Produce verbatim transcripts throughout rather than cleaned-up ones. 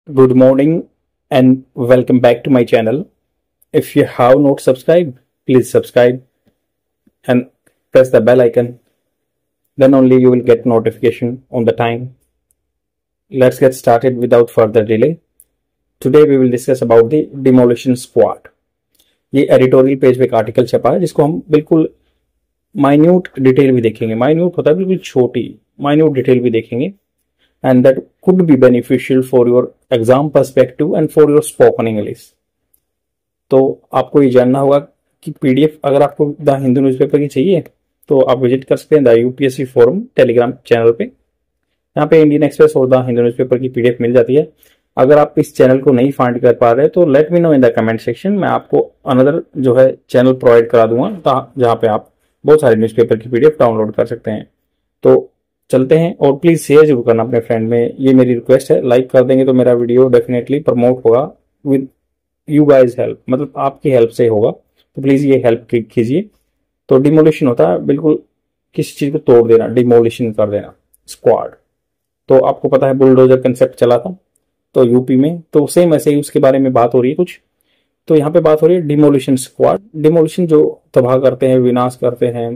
Good morning and welcome back to my channel. If you have not subscribed, please subscribe and press the bell icon. Then only you will get notification on the time. Let's get started without further delay. Today we will discuss about the demolition squad. ये editorial page पे एक article छपा है जिसको हम बिल्कुल minute detail भी देखेंगे. माइन्यूट होता है बिल्कुल छोटी, माइन्यूट डिटेल भी देखेंगे. And that could be beneficial for your exam perspective and for your spoken English. तो आपको ये जानना होगा कि पीडीएफ अगर आपको द हिंदू न्यूज़पेपर की चाहिए तो आप विजिट कर सकते हैं the UPSC forum Telegram channel पे. यहाँ पे इंडियन एक्सप्रेस और द हिंदू न्यूज़पेपर की पीडीएफ मिल जाती है. अगर आप इस चैनल को नहीं फाइंड कर पा रहे तो let me know in the comment section. मैं आपको अनदर जो है चैनल प्रोवाइड करा दूंगा जहाँ पे आप बहुत सारे न्यूज़पेपर की पीडीएफ डाउनलोड कर सकते हैं. तो चलते हैं और प्लीज शेयर जरूर करना अपने फ्रेंड में, ये मेरी रिक्वेस्ट है. लाइक कर देंगे तो मेरा वीडियो डेफिनेटली प्रमोट होगा विद यू गाइज हेल्प, मतलब आपकी हेल्प से होगा. तो प्लीज ये हेल्प कीजिए. तो डिमोलिशन होता है बिल्कुल किसी चीज को तोड़ देना, डिमोलिशन कर देना. स्क्वाड तो आपको पता है बुलडोजर कंसेप्ट चला था तो यूपी में, तो सेम ऐसे ही उसके बारे में बात हो रही है कुछ. तो यहाँ पे बात हो रही है डिमोलिशन स्क्वाड. डिमोलिशन जो तबाह करते हैं, विनाश करते हैं.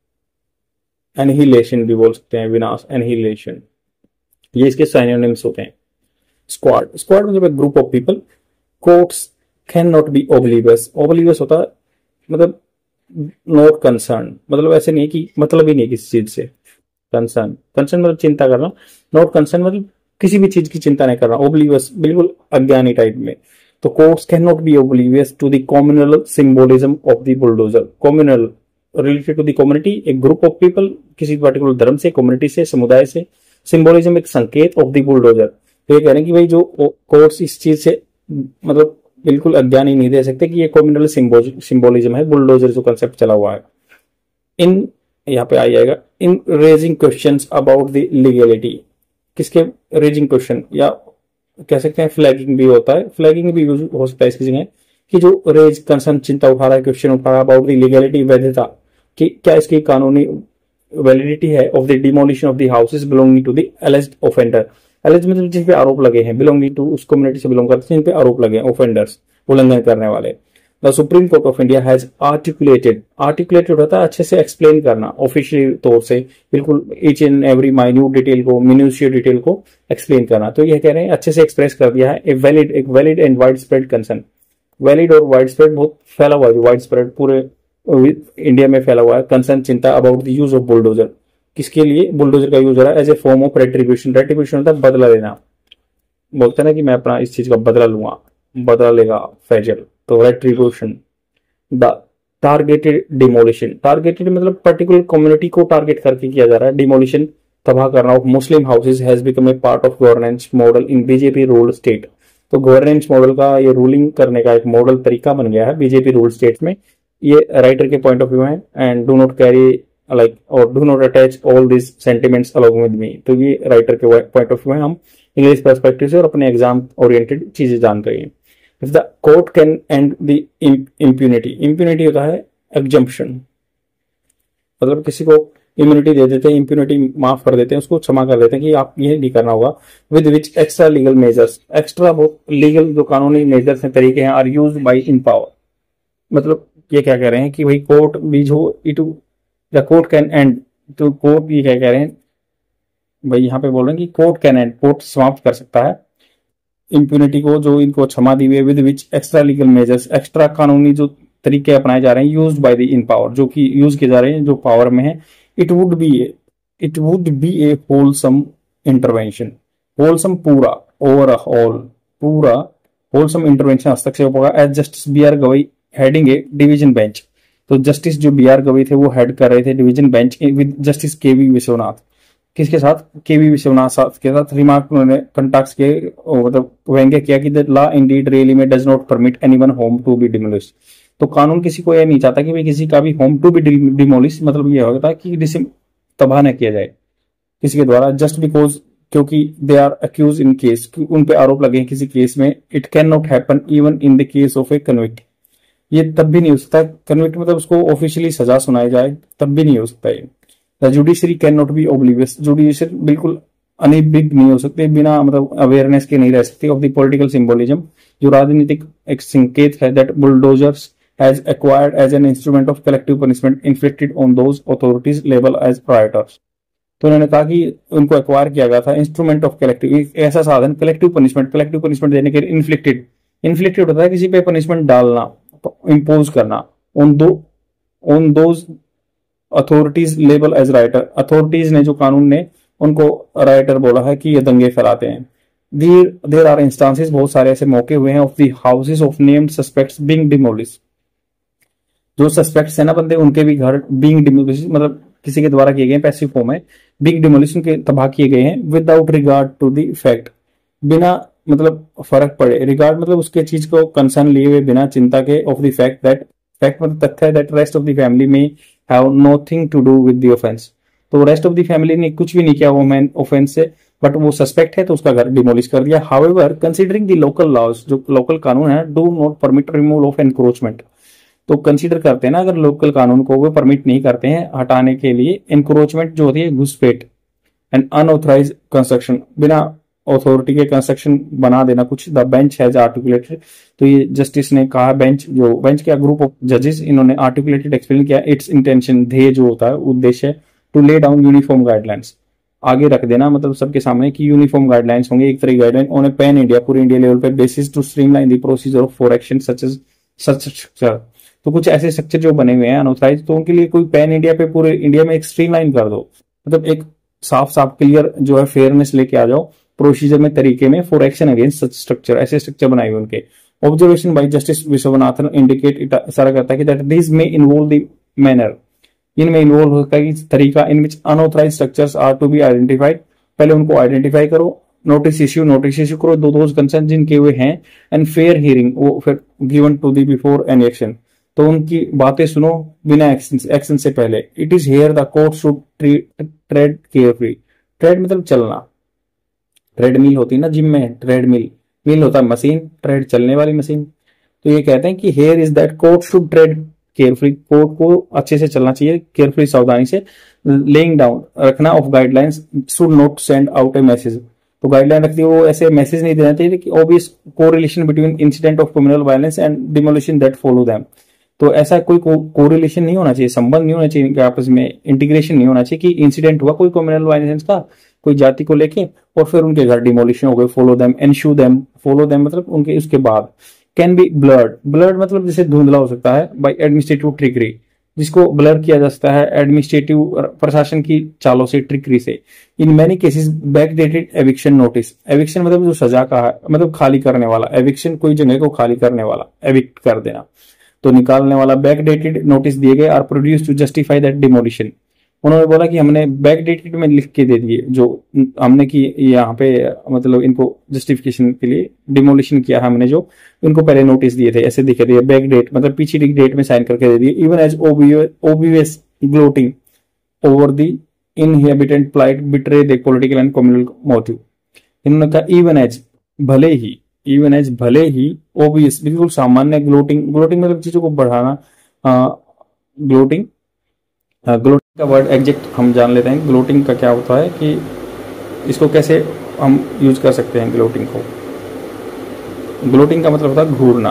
एनहिलेशन भी बोल सकते हैं, विनाश, एनहिलेशन, ये इसके साइनोनिम्स होते हैं. स्क्वाड स्क्वाड मतलब एक group of people. Courts can not be oblivious. Oblivious होता है मतलब नॉट कंसर्न, मतलब ऐसे नहीं कि मतलब ही नहीं किसी चीज से. कंसर्न कंसर्न मतलब चिंता करना. नॉट कंसर्न मतलब किसी भी चीज की चिंता नहीं करना. ओब्लिवियस बिल्कुल अज्ञानी टाइप में. तो courts can not be oblivious to the communal symbolism of the bulldozer. Communal related to the community, एक ग्रुप ऑफ पीपल, किसी पर्टिकुलर धर्म से, कम्युनिटी से, समुदाय से. सिंबोलिज्म एक संकेत ऑफ द बुलडोजर. तो ये कह रहे हैं कि भाई जो कोर्ट्स इस चीज से मतलब बिल्कुल अज्ञानी नहीं दे सकते कि ये कम्युनल सिंबोलिज्म है, बुलडोजर जो कंसेप्ट चला हुआ है. इन यहाँ पे आ जाएगा in raising questions about the legality. किसके रेजिंग क्वेश्चन, या कह सकते हैं फ्लैगिंग भी होता है. फ्लैगिंग भी यूज हो सकता है इसकी जगह कि जो रेज कंसर्न चिंता उठा रहा है, क्वेश्चन उठा रहा है अबाउट द लीगलिटी, वैधता, कि क्या इसकी कानूनी वैलिडिटी है of the demolition of the houses belonging to the alleged offender. Alleged मतलब जिन पे आरोप लगे हैं, बिलोंगिंग टू उस कम्युनिटी से बिलोंग करते हैं जिन पे आरोप लगे हैं, ऑफेंडर्स, उल्लंघन करने वाले. The Supreme Court of India has articulated. Articulated होता है अच्छे से एक्सप्लेन करना, ऑफिशियल तौर से बिल्कुल each and every minute detail को, मिन्यूशियल डिटेल को एक्सप्लेन करना. तो यह कह रहे हैं अच्छे से एक्सप्रेस कर दिया है. ए वैलिड एक valid and widespread concern. Valid और वाइड स्प्रेड बहुत फैला हुआ है, वाइड स्प्रेड पूरे इंडिया में फैला हुआ है. कंसर्न चिंता about the use of bulldozer. किसके लिए बुलडोजर का यूज हो रहा है? As a form of retribution. Retribution होता है बदला लेना. बोलते हैं ना कि मैं अपना इस चीज का बदला लूंगा, बदला लेगा फैजल. तो retribution. The targeted demolition. Targeted मतलब पर्टिकुलर कम्युनिटी को टारगेट करके किया जा रहा है. डिमोलिशन, तबाह करना of Muslim houses has become a part of governance model in BJP rule state. तो गवर्नेंस मॉडल का ये रूलिंग करने का एक मॉडल तरीका बन गया है बीजेपी रूल स्टेट्स में. ये राइटर के पॉइंट ऑफ व्यू है. And do not carry like और do not attach all this sentiments along with me. तो ये राइटर के पॉइंट ऑफ व्यू है. हम इंग्लिश पर्सपेक्टिव से और अपने एग्जाम ओरिएंटेड चीजें जान रहे हैं. If the court can end the impunity. Impunity होता है एग्जम्पशन, मतलब किसी को इम्यूनिटी दे देते हैं, इम्प्यूनिटी माफ कर देते हैं, उसको क्षमा कर देते हैं कि आप ये नहीं करना होगा. With which extra legal measures. Extra बहुत लीगल जो कानूनी मेजर्स हैं, तरीके हैं, are used by in power. मतलब ये क्या कह रहे हैं कि भाई कोर्ट भी जो it the court can end. तो कोर्ट भी क्या कह रहे हैं भाई, यहाँ पे बोल रहे हैं कि कोर्ट कैन एंड, कोर्ट समाप्त कर सकता है इम्प्यूनिटी को, जो इनको क्षमा दी हुई है. With which extra legal measures. Extra कानूनी जो तरीके अपनाए जा रहे हैं, used by the in power, जो कि यूज किए जा रहे हैं जो पावर में है. It would be a, it would be a wholesome intervention. wholesome पूरा, over a whole, पूरा wholesome intervention हस्तक्षेप होगा. As Justice B R Gavai heading a division bench. तो जस्टिस जो बी आर गवई थे वो हेड कर रहे थे division bench with justice K V Vishwanath. किसके साथ? के वी विश्वनाथ के साथ. रिमार्क उन्होंने कंटाक्स के मतलब व्यंग्य किया कि द लॉ इंडीड रियली में does not permit anyone home to be demolished. तो कानून किसी को यह नहीं चाहता कि भाई किसी का भी होम टू बी डिमोलिश, मतलब ये होता है कि जिसे तबाह न किया जाए किसी के द्वारा. जस्ट बिकॉज, क्योंकि they are accuse in case, उन पे आरोप लगे हैं किसी केस में. It can not happen even in the case of a convict. ये तब भी नहीं हो सकता. कन्विक्ट मतलब उसको ऑफिशियली सजा सुनाई जाए तब भी नहीं हो सकता है. The judiciary can not be oblivious. Judiciary बिल्कुल अनिबिग नहीं हो सकते, बिना मतलब अवेयरनेस के नहीं रह सकते ऑफ द पॉलिटिकल सिंबोलिज्म, जो राजनीतिक एक संकेत है that bulldozers has acquired as an instrument of collective punishment inflicted on those authorities label as rioters. तो उन्होंने कहा कि उनको एक्वायर किया गया था इंस्ट्रूमेंट ऑफ कलेक्टिव, ऐसा साधन कलेक्टिव पनिशमेंट, कलेक्टिव पनिशमेंट देने के लिए इन्फ्लिक्टेड, इन्फ्लिक्टेड होता है किसी पे पनिशमेंट डालना, इम्पोज करना, ऑन दो on those authorities label as rioter, authorities ने जो कानून ने उनको राइटर बोला है कि ये दंगे फैलाते हैं। देयर देयर आर इंस्टांसेस, बहुत सारे ऐसे मौके हुए हैं of the houses of named suspects being demolish, जो सस्पेक्ट्स है ना बंदे, उनके भी घर बीइंग डिमोलिश मतलब किसी के द्वारा किए गए पैसिव फॉर्म में, बिग डिमोलिशन के तबाह किए गए हैं without regard to the fact, बिना मतलब फर्क पड़े, रिगार्ड मतलब उसके चीज को कंसर्न लिए हुए, बिना चिंता के, of the fact that, fact मतलब तथ्य that rest of the family में have nothing to do with the offence. तो रेस्ट ऑफ द फैमिली ने कुछ भी नहीं किया वो मैन ऑफेंस से, बट वो सस्पेक्ट है तो उसका घर डिमोलिश कर दिया। However considering the local laws, जो लोकल कानून है, do not permit removal of encroachment, तो कंसीडर करते हैं ना अगर लोकल कानून को वो परमिट नहीं करते हैं हटाने के लिए एनक्रोचमेंट जो होती है घुसपैठ, एंड अनऑथराइज कंस्ट्रक्शन, बिना अथॉरिटी के कंस्ट्रक्शन बना देना कुछ, द बेंच हैज आर्टिकुलेटेड, तो ये जस्टिस ने कहा, बेंच जो बेंच का ग्रुप ऑफ जजेस, इन्होंने आर्टिकुलेटेड एक्सप्लेन किया इट्स इंटेंशन, ध्येय जो होता है उद्देश्य, to lay down uniform guidelines, आगे रख देना मतलब सबके सामने कि यूनिफॉर्म गाइडलाइंस होंगे, एक तरह guideline on a pan India, पूरे इंडिया लेवल पे basis to streamline the procedure of for action such as such structure. तो कुछ ऐसे स्ट्रक्चर जो बने हुए हैं अनऑथराइज, तो उनके लिए कोई पैन इंडिया पे पूरे इंडिया में एक स्ट्रीमलाइन कर दो, मतलब एक साफ साफ क्लियर जो है फेयरनेस लेके आ जाओ प्रोसीजर में, तरीके में, for action against such structure, ऐसे स्ट्रक्चर बनाए हुए उनके। Observation by justice Viswanathan indicate इशारा करता है कि दैट दिस में इन्वॉल्व द मैनर, इनमें इन्वॉल्व होता है कि तरीका, in which unauthorise structures are to be identified, पहले उनको आइडेंटिफाई करो, नोटिस इश्यू नोटिस इश्यू करो दो दोज कंसर्न जिनके हुए हैं, एंड फेयर हियरिंग, वो फिर given to the before any action, तो उनकी बातें सुनो बिना एक्शन एक्शन से पहले। It is here the court should tread carefully, tread मतलब चलना, ट्रेडमिल होती है ना जिम में, ट्रेडमिल, मिल होता है मशीन, ट्रेड चलने वाली मशीन, तो ये कहते हैं कि here is that court should tread carefully, court को अच्छे से चलना चाहिए, केयरफुली सावधानी से, लेइंग डाउन रखना of guidelines, should not send out a message, तो गाइडलाइन रखती है वो ऐसे मैसेज नहीं देना चाहिए कि obvious correlation between incident of communal violence and demolition that follow them, तो ऐसा कोई कोरिलेशन नहीं होना चाहिए, संबंध नहीं होना चाहिए आपस में, इंटीग्रेशन नहीं होना चाहिए कि इंसिडेंट हुआ कोई कम्युनल वायलेंस का कोई जाति को लेके और फिर उनके घर डिमोलिशन हो गए, follow them, ensue them, follow them मतलब उनके उसके बाद, कैन बी ब्लर्ड, ब्लर्ड मतलब जैसे धुंधला हो सकता है, बाय एडमिनिस्ट्रेटिव ट्रिकरी, जिसको ब्लर किया जा सकता है एडमिनिस्ट्रेटिव प्रशासन की चालों से, ट्रिकरी से। In many cases backdated eviction notice, eviction मतलब जो सजा का है, मतलब खाली करने वाला, एविक्शन कोई जगह को खाली करने वाला, एविक्ट कर देना, तो निकालने वाला, बैकडेटेड नोटिस दिए गए, are produce to justify that demolition, उन्होंने बोला कि हमने बैकडेटेड में लिख के दे दिए जो हमने कि यहाँ पे मतलब इनको जस्टिफिकेशन के लिए डिमोलिशन किया है हमने, जो इनको पहले नोटिस दिए थे ऐसे दिखे दिए, बैक डेट मतलब पीछे डेट में साइन करके दे दिए, even as obvious gloating over the inhabitant plight betray the political and communal motive, इन्होंने कहा इवन एज भले ही, इवन एज भले ही, ओबीएस बिल्कुल सामान्य, ग्लोटिंग, ग्लोटिंग मतलब चीजों को बढ़ाना, ग्लोटिंग, ग्लोटिंग का वर्ड एग्जैक्ट हम जान लेते हैं, ग्लोटिंग का क्या होता है कि इसको कैसे हम यूज कर सकते हैं ग्लोटिंग को। ग्लोटिंग का मतलब होता है घूरना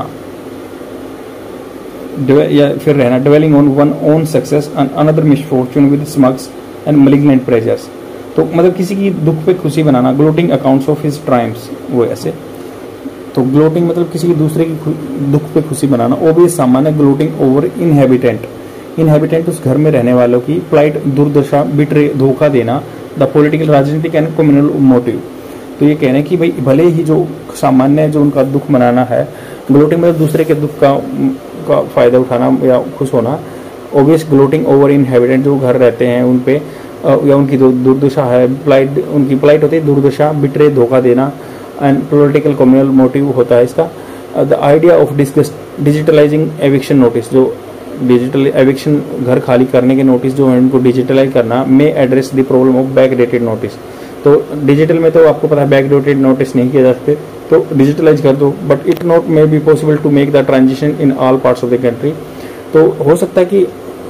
या फिर रहना, dwelling on one own success and another misfortune with smugs and malignant pleasures, तो मतलब किसी की दुख पे खुशी बनाना, gloating accounts of his triumphs, वो ऐसे, तो ग्लोटिंग मतलब किसी की दूसरे की दुख पे खुशी बनाना। ओबियस सामान्य, ग्लोटिंग ओवर इनहेबिटेंट, इनहेबिटेंट उस घर में रहने वालों की, प्लाइट दुर्दशा, बिट्रे धोखा देना, द पॉलिटिकल राजनीतिक एंड कम्युनल मोटिव, तो ये कह रहे हैं कि भाई भले ही जो सामान्य जो उनका दुख मनाना है, ग्लोटिंग मतलब दूसरे के दुख का, का फायदा उठाना या खुश होना, ओबियस ग्लोटिंग ओवर इनहेबिटेंट जो घर रहते हैं उन पे या उनकी दुर्दशा है, प्लाइट उनकी प्लाइट होती है दुर्दशा, बिट्रे धोखा देना, एंड पॉलिटिकल कम्युनल मोटिव होता है इसका। The idea of digitalizing eviction notice, जो डिजिटल एविक्शन घर खाली करने के नोटिस जो है उनको डिजिटलाइज करना, may address the problem of back dated notice, तो डिजिटल में तो आपको पता है बैक डेटेड नोटिस नहीं किए जा सकते, तो डिजिटलाइज कर दो, but it not may be possible to make the transition in all parts of the country, तो हो सकता है कि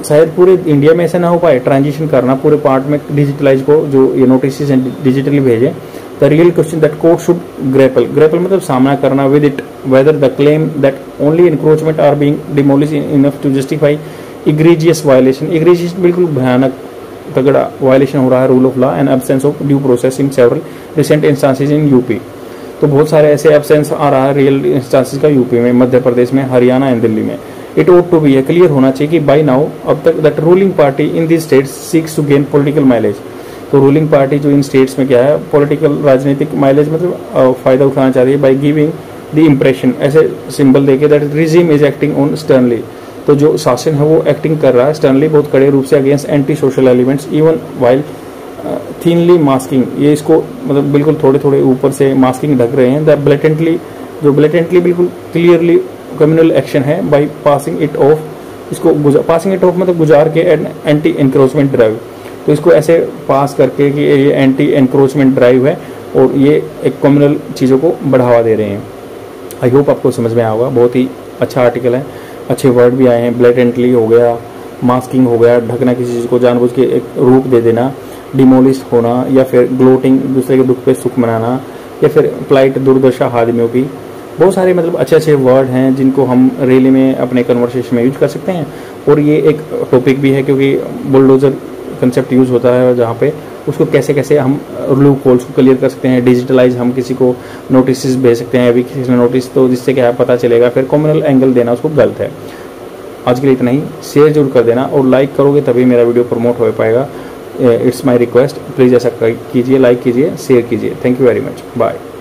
शायद पूरे इंडिया में ऐसा ना हो पाए ट्रांजिशन करना पूरे पार्ट में डिजिटलाइज को, जो ये नोटिस डिजिटली भेजे। The real question that court should grapple, grapple मतलब सामना करना with it, whether the claim that only encroachment are being demolish enough to justify egregious violation, egregious बिल्कुल भयानक तगड़ा वायलेशन हो रहा है rule of law and absence of due process in several recent instances in UP. तो बहुत सारे ऐसे एब्सेंस आ रहा है रियल इंस्टांसेस का यूपी में, मध्य प्रदेश में, हरियाणा एंड दिल्ली में। It would to be clear होना चाहिए कि बाई नाउ अब तक that ruling party in this states seeks to gain political mileage. तो रूलिंग पार्टी जो इन स्टेट्स में क्या है, पॉलिटिकल राजनीतिक माइलेज मतलब फायदा उठाना चाह रही है बाई गिविंग द इम्प्रेशन, ऐसे सिंबल देके that regime is acting on sternly. तो जो शासन है वो एक्टिंग कर रहा है स्टर्नली, बहुत कड़े रूप से against anti social elements even while thinly masking, ये इसको मतलब बिल्कुल थोड़े थोड़े ऊपर से मास्किंग ढक रहे हैं। द ब्लेटेंटली, जो ब्लेटेंटली बिल्कुल क्लियरली कम्युनल एक्शन है बाई पासिंग इट ऑफ, इसको पासिंग इट ऑफ मतलब गुजार के एंटी एनक्रोचमेंट ड्राइव। तो इसको ऐसे पास करके कि ये एंटी एनक्रोचमेंट ड्राइव है और ये एक कम्युनल चीज़ों को बढ़ावा दे रहे हैं। आई होप आपको समझ में आया होगा, बहुत ही अच्छा आर्टिकल है, अच्छे वर्ड भी आए हैं। ब्लेटेंटली हो गया, मास्किंग हो गया, ढकना किसी चीज़ को जानबूझ के एक रूप दे देना, डिमोलिश होना, या फिर ग्लोटिंग दूसरे के दुख पे सुख मनाना, या फिर प्लाइट दुर्दशा आदमियों की। बहुत सारे मतलब अच्छे अच्छे वर्ड हैं जिनको हम रेली में अपने कन्वर्सेशन में यूज कर सकते हैं। और ये एक टॉपिक भी है क्योंकि बुलडोजर कंसेप्ट यूज होता है जहाँ पे उसको कैसे कैसे हम लूप होल्स को क्लियर कर सकते हैं, डिजिटलाइज हम किसी को नोटिस भेज सकते हैं, अभी किसी ने नोटिस तो जिससे क्या है पता चलेगा, फिर कम्युनल एंगल देना उसको गलत है। आज के लिए इतना ही, शेयर जरूर कर देना और लाइक करोगे तभी मेरा वीडियो प्रमोट हो पाएगा। इट्स माई रिक्वेस्ट, प्लीज़ ऐसा कीजिए, लाइक कीजिए, शेयर कीजिए। Thank you very much, bye.